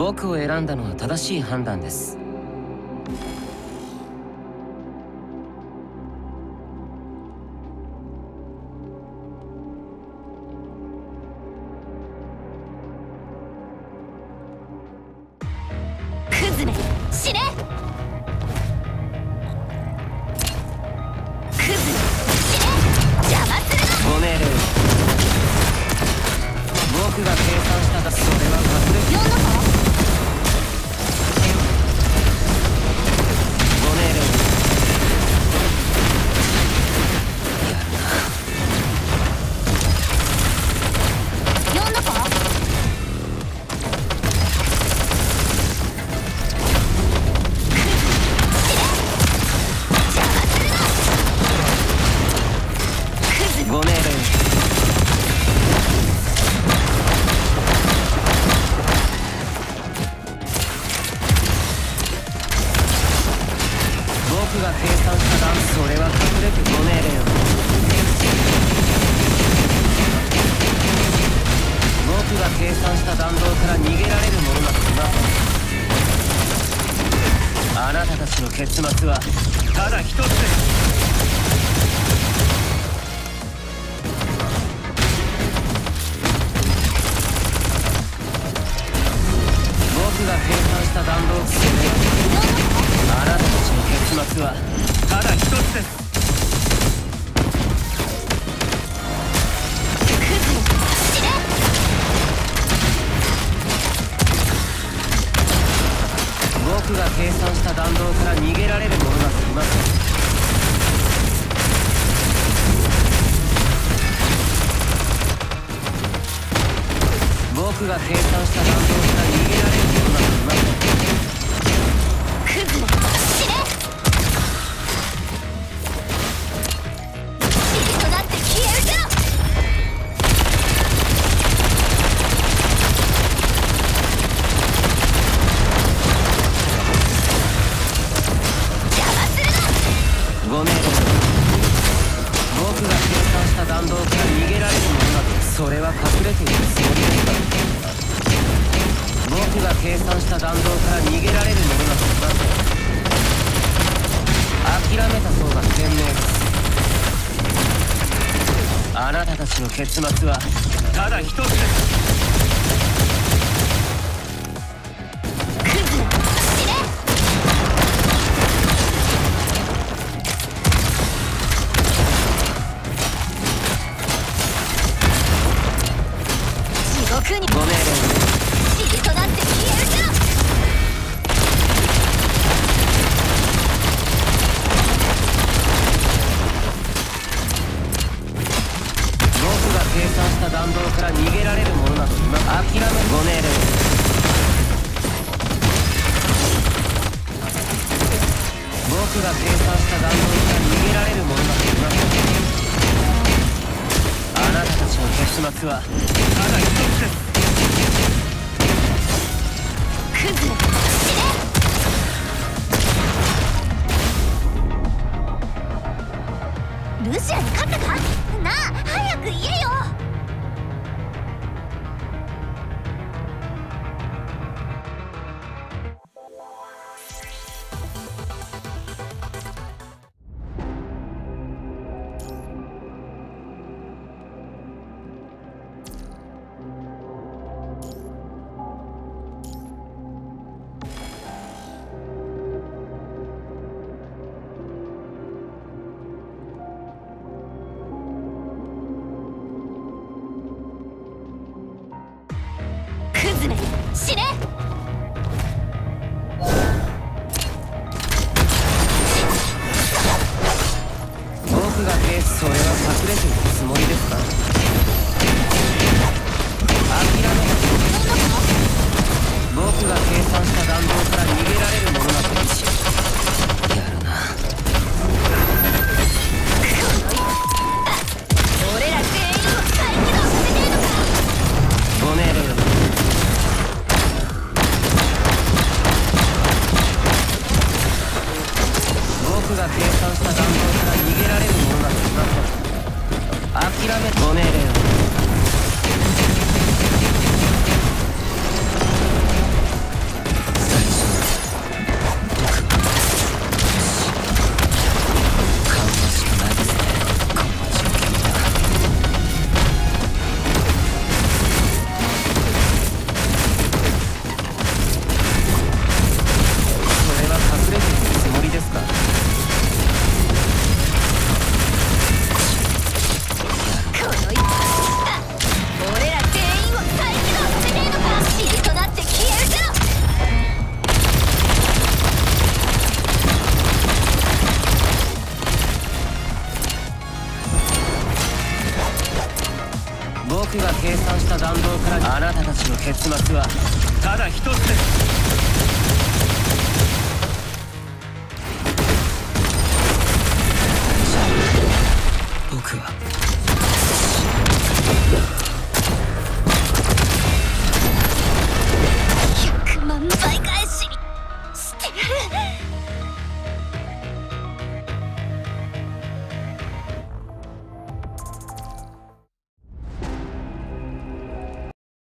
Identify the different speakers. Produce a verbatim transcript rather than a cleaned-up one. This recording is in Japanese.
Speaker 1: 僕を選んだのは正しい判断です。
Speaker 2: クズめ死ね。クズめ死ね。邪魔するな。
Speaker 1: ご命令。僕が計算しただ。それは隠れて
Speaker 2: 呼んだか。
Speaker 1: ご命令。やるな。
Speaker 2: 呼んだか。
Speaker 1: ご命令。僕が計算した段、それは隠れてご命令を。僕が計算した弾道から逃げられるものなどいません。あなたたちの結末はただ一つです。僕が計算した弾道、それはあなたたちの結末はただ一つです。僕が計算した弾道から逃げられる者などいません。僕が計算した弾道から逃げられる者などいません。
Speaker 2: クズめ死ね。塵となって消え失せろ。
Speaker 1: ご命令。僕が計算した弾道から逃げられるものなど、それは隠れているつもりですか。僕が計算した弾道から逃げられるものなどいません。諦めた方が賢明です。あなたたちの結末はただ一つです。
Speaker 2: ご命令。塵となって消えるか。
Speaker 1: 僕が計算した弾道から逃げられるものなど今諦め。ご命令。僕が計算した弾道から逃げられるものなどいません。あなたたちの結末はただ一つです。
Speaker 2: クズめ死ね。ルシアに勝ったかなあ。早く言えよ。クズめ死ね。
Speaker 1: 僕が計それは隠れているつもりですか。諦めた。僕が計算した弾道から逃げられるものなどやるな。
Speaker 2: 俺ら全員を再起動させてえのか。
Speaker 1: ご命令。僕が計算した弾道から逃げられるものなどいません。諦め。ご命令。 からあなたたちの結末はただ一つです。じゃあ僕は